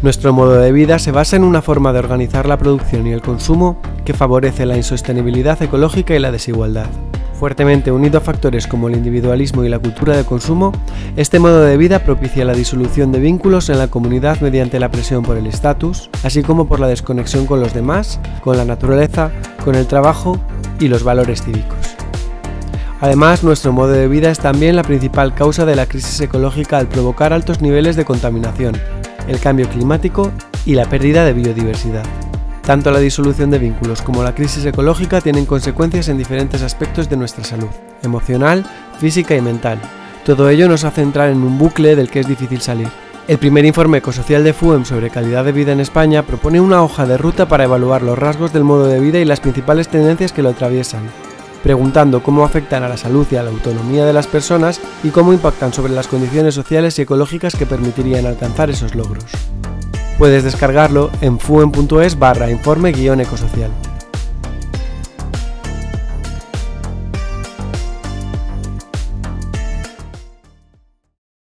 Nuestro modo de vida se basa en una forma de organizar la producción y el consumo que favorece la insostenibilidad ecológica y la desigualdad. Fuertemente unido a factores como el individualismo y la cultura de consumo, este modo de vida propicia la disolución de vínculos en la comunidad mediante la presión por el estatus, así como por la desconexión con los demás, con la naturaleza, con el trabajo y los valores cívicos. Además, nuestro modo de vida es también la principal causa de la crisis ecológica al provocar altos niveles de contaminación, el cambio climático y la pérdida de biodiversidad. Tanto la disolución de vínculos como la crisis ecológica tienen consecuencias en diferentes aspectos de nuestra salud, emocional, física y mental. Todo ello nos hace entrar en un bucle del que es difícil salir. El primer informe ecosocial de FUEM sobre calidad de vida en España propone una hoja de ruta para evaluar los rasgos del modo de vida y las principales tendencias que lo atraviesan, preguntando cómo afectan a la salud y a la autonomía de las personas y cómo impactan sobre las condiciones sociales y ecológicas que permitirían alcanzar esos logros. Puedes descargarlo en fuem.es/informe-ecosocial.